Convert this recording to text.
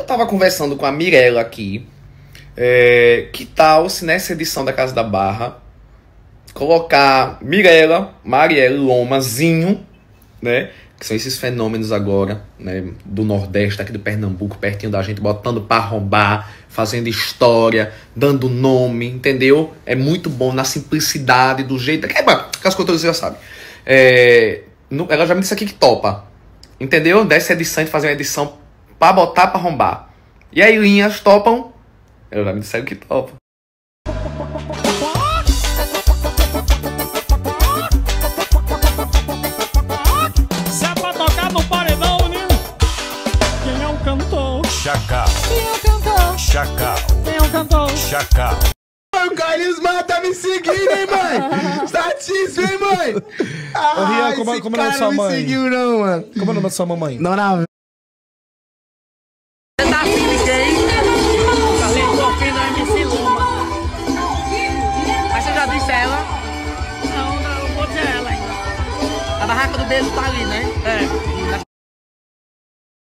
tava conversando com a Mirella aqui. Que tal se nessa edição da Casa da Barra colocar Mirella, Marielle, Lomazinho, né? Que são esses fenômenos agora, né? Do Nordeste, aqui do Pernambuco, pertinho da gente, botando pra arrombar, fazendo história, dando nome, entendeu? É muito bom na simplicidade, do jeito... que as coisas você já sabe. Ela já me disse aqui que topa, entendeu? Dessa edição, de fazer uma edição pra botar pra arrombar. E aí, linhas topam? Ela já me disseram que topa. Se é pra tocar no paredão, menino. Quem é o cantor? Chacal. Quem é o cantor? Chacal. Quem é o cantor? Chacal. O Carlinhos Maia tá me seguindo, hein, mãe? Satisfeito, hein, mãe? Ô, Rian, como é o nome da sua mãe? Não me seguiu, não, mano. Como é o nome da sua mamãe? Dona... Você tá afim de quem? Eu tô afim da MC Luma. Mas você já disse a ela? Não, não vou dizer ela ainda. A barraca do beijo tá ali, né? É.